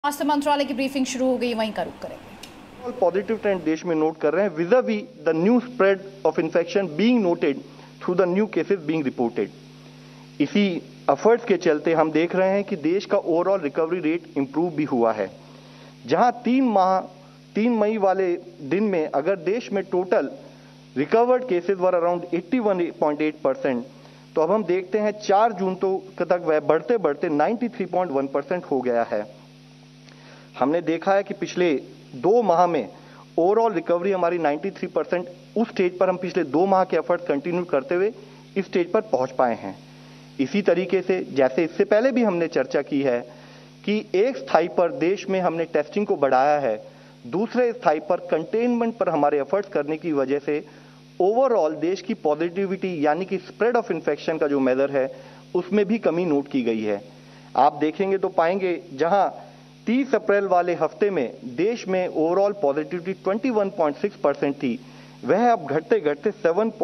स्वास्थ्य मंत्रालय की ब्रीफिंग शुरू हो गई, वहीं का रुख करेंगे। पॉजिटिव ट्रेंड देश में नोट कर रहे हैं vis a vis the new spread of infection being noted through the new cases being reported. इसी एफर्ट्स के चलते हम देख रहे हैं कि देश का ओवरऑल रिकवरी रेट इंप्रूव भी हुआ है। जहां 3 मई वाले दिन में अगर देश में total recovered cases were around 81.8%, तो अब हम देखते हैं 4 जून तक वह बढ़ते बढ़ते 93.1% हो गया है। हमने देखा है कि पिछले 2 माह में ओवरऑल रिकवरी हमारी 93% उस स्टेज पर हम पिछले 2 माह के एफर्ट कंटिन्यू करते हुए इस स्टेज पर पहुंच पाए हैं। इसी तरीके से जैसे इससे पहले भी हमने चर्चा की है कि एक स्थाई पर देश में हमने टेस्टिंग को बढ़ाया है, दूसरे स्थाई पर कंटेनमेंट पर हमारे एफर्ट्स करने की वजह से ओवरऑल देश की पॉजिटिविटी यानी कि स्प्रेड ऑफ इन्फेक्शन का जो मेजर है उसमें भी कमी नोट की गई है। आप देखेंगे तो पाएंगे जहां 30 अप्रैल वाले हफ्ते में देश में ओवरऑल पॉजिटिविटी 21.6% थी, वह अब घटते घटते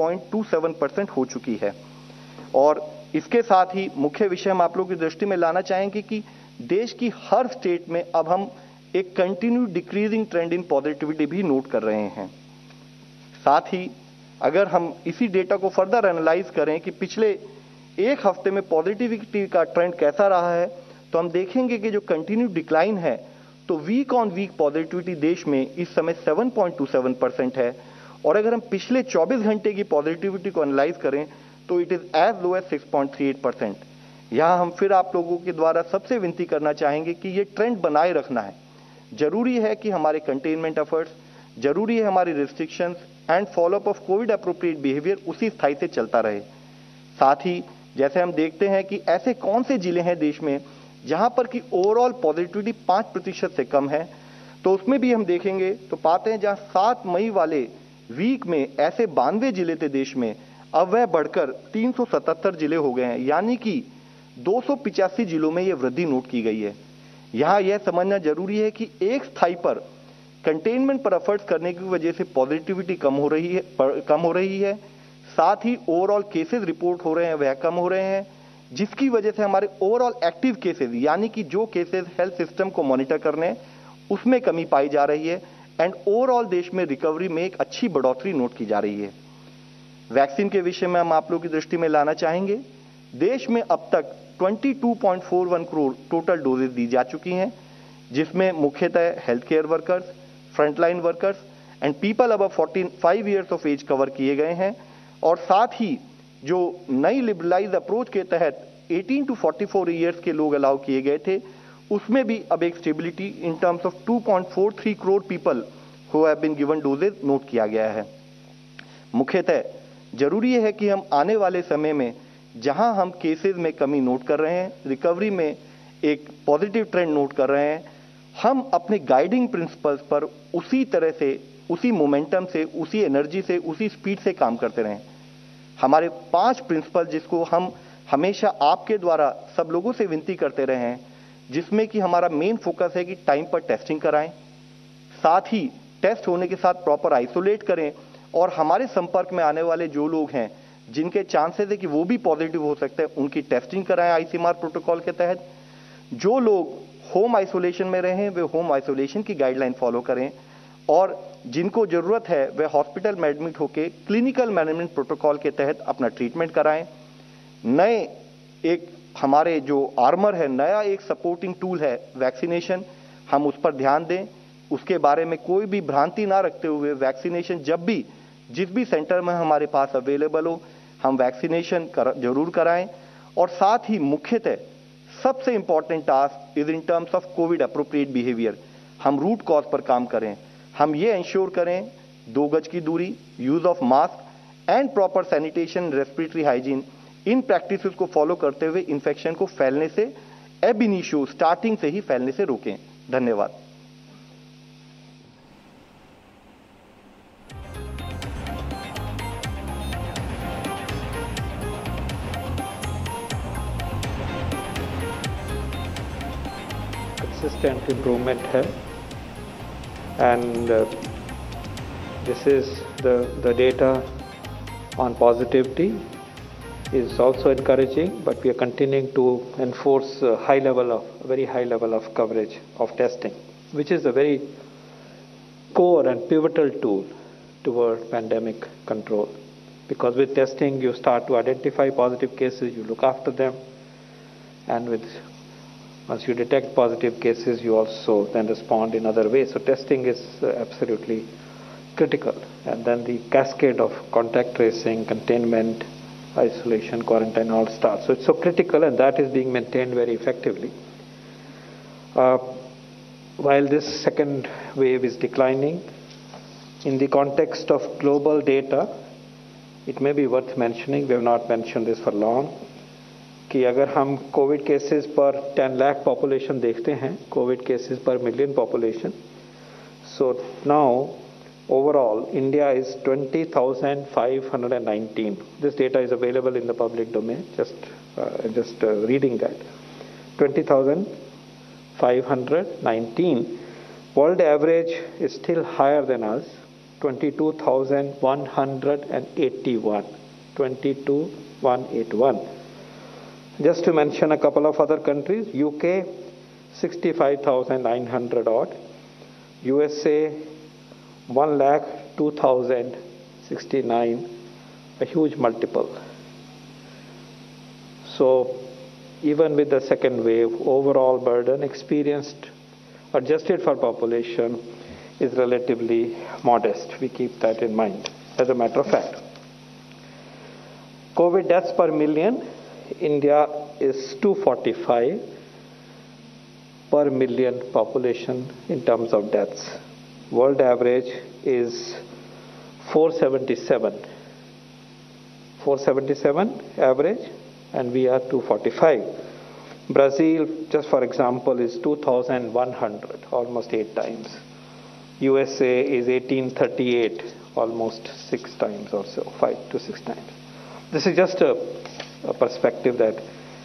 7.27% हो चुकी है। और इसके साथ ही मुख्य विषय हम आप लोगों की दृष्टि में लाना चाहेंगे कि देश की हर स्टेट में अब हम एक continue decreasing trend in positivity भी नोट कर रहे हैं। साथ ही अगर हम इसी डेटा को फर्दर एनालाइज करें कि पिछले एक हफ्ते में पॉजिटिविटी का ट्रेंड कैसा रहा है, तो हम देखेंगे कि जो कंटिन्यू डिक्लाइन है तो वीक ऑन वीक पॉजिटिविटी देश में इस समय 7.27% है। और अगर हम पिछले 24 घंटे की पॉजिटिविटी को एनालाइज करें तो it is as low as 6.38%। यहां हम फिर आप लोगों के द्वारा सबसे विनती करना चाहेंगे कि ये ट्रेंड बनाए रखना है। जरूरी है कि हमारे कंटेनमेंट एफर्ट्स, जरूरी है हमारी restrictions and follow up of COVID appropriate behaviour उसी स्थाई से चलता रहे। साथ ही जैसे हम देखते हैं कि ऐसे कौन से जिले हैं देश में जहां पर कि ओवरऑल पॉजिटिविटी 5% से कम है, तो उसमें भी हम देखेंगे तो पाते हैं जहां 7 मई वाले वीक में ऐसे 92 जिले थे देश में, अब वह बढ़कर 377 जिले हो गए हैं, यानी कि 285 जिलों में यह वृद्धि नोट की गई है। यहां यह समझना जरूरी है कि एक स्थाई पर कंटेनमेंट पर एफर्ट्स करने की वजह से पॉजिटिविटी कम हो रही है, साथ ही ओवरऑल केसेस रिपोर्ट हो रहे हैं वह कम हो रहे हैं, जिसकी वजह से हमारे ओवरऑल एक्टिव केसेस यानी कि जो केसेस हेल्थ सिस्टम को मॉनिटर करने उसमें कमी पाई जा रही है एंड ओवरऑल देश में रिकवरी में एक अच्छी बढ़ोतरी नोट की जा रही है। वैक्सीन के विषय में हम आप लोगों की दृष्टि में लाना चाहेंगे। देश में अब तक 22.41 करोड़ टोटल डोजेज दी जा चुकी हैं, जिसमें मुख्यतः health care workers, frontline workers and people above 45 years of age cover किए गए हैं। और साथ ही जो नई लिबरलाइज अप्रोच के तहत 18 to 44 ईयर्स के लोग अलाउ किए गए थे, उसमें भी अब एक stability in terms of 2.43 crore people who have been given doses note किया गया है। मुख्यतः जरूरी है कि हम आने वाले समय में जहां हम केसेस में कमी नोट कर रहे हैं, रिकवरी में एक पॉजिटिव ट्रेंड नोट कर रहे हैं, हम अपने गाइडिंग प्रिंसिपल्स पर उसी तरह से, उसी मोमेंटम से, उसी एनर्जी से, उसी स्पीड से काम करते रहें। हमारे 5 प्रिंसिपल जिसको हम हमेशा आपके द्वारा सब लोगों से विनती करते रहे हैं, जिसमें कि हमारा मेन फोकस है कि टाइम पर टेस्टिंग कराएं, साथ ही टेस्ट होने के साथ प्रॉपर आइसोलेट करें, और हमारे संपर्क में आने वाले जो लोग हैं जिनके चांसेस है कि वो भी पॉजिटिव हो सकते हैं उनकी टेस्टिंग कराएं आईसीएमआर प्रोटोकॉल के तहत। जो लोग होम आइसोलेशन में रहे वे होम आइसोलेशन की गाइडलाइन फॉलो करें, और जिनको जरूरत है वे हॉस्पिटल में एडमिट होकर क्लिनिकल मैनेजमेंट प्रोटोकॉल के तहत अपना ट्रीटमेंट कराएं। नए एक हमारे जो आर्मर है, नया एक सपोर्टिंग टूल है वैक्सीनेशन, हम उस पर ध्यान दें। उसके बारे में कोई भी भ्रांति ना रखते हुए वैक्सीनेशन जब भी जिस भी सेंटर में हमारे पास अवेलेबल हो हम वैक्सीनेशन जरूर कराएं। और साथ ही मुख्यतः सबसे important task is in terms of COVID appropriate behaviour, हम रूट कॉज पर काम करें। हम ये इंश्योर करें 2 गज की दूरी, use of mask and proper sanitation, respiratory hygiene, इन प्रैक्टिसेस को फॉलो करते हुए इन्फेक्शन को फैलने से एब इनिशियो स्टार्टिंग से ही फैलने से रोकें। धन्यवाद। Consistent improvement है, and this is the data on positivity. is also encouraging, but we are continuing to enforce a very high level of coverage of testing, which is a very core and pivotal tool toward pandemic control. Because with testing, you start to identify positive cases, you look after them, and once you detect positive cases, you also then respond in other ways. So testing is absolutely critical. And then the cascade of contact tracing, containment, isolation, quarantine all starts. So it's so critical, and that is being maintained very effectively. While this second wave is declining, in the context of global data, it may be worth mentioning, we have not mentioned this for long, कि अगर हम Covid cases पर 10 lakh population देखते हैं, COVID cases per million population, so now overall India is 20,519. This data is available in the public domain, just reading that. 20,519. World average is still higher than us, 22,181. 22,181. Just to mention a couple of other countries, UK 65,900 odd, USA 1,02,069, a huge multiple. So even with the second wave, overall burden experienced, adjusted for population, is relatively modest. We keep that in mind as a matter of fact. COVID deaths per million, India is 245 per million population in terms of deaths. World average is 477. 477 average, and we are 245. Brazil, just for example, is 2,100, almost 8 times. USA is 1,838, almost 6 times or so, 5 to 6 times. This is just a perspective that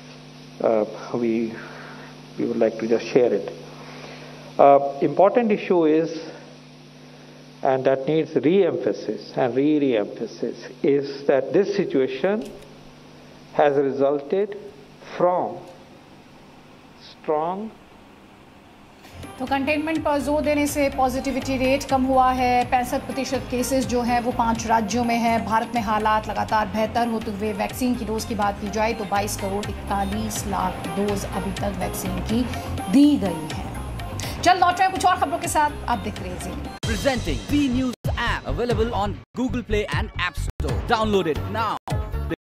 we would like to just share it. Important issue is, and that needs re-emphasis and re-emphasis, is that this situation has resulted from strong. तो containment पर जोर देने से positivity rate कम हुआ है। 65% cases जो हैं वो 5 राज्यों में है। भारत में हालात लगातार बेहतर होते हुए वैक्सीन की डोज की बात की जाए तो 22 करोड़ 41 लाख डोज अभी तक वैक्सीन की दी गई है। चल लौट रहे हैं कुछ और खबरों के साथ, आप देख रहे हैं Presenting V News app available on Google Play and App Store. Download it now.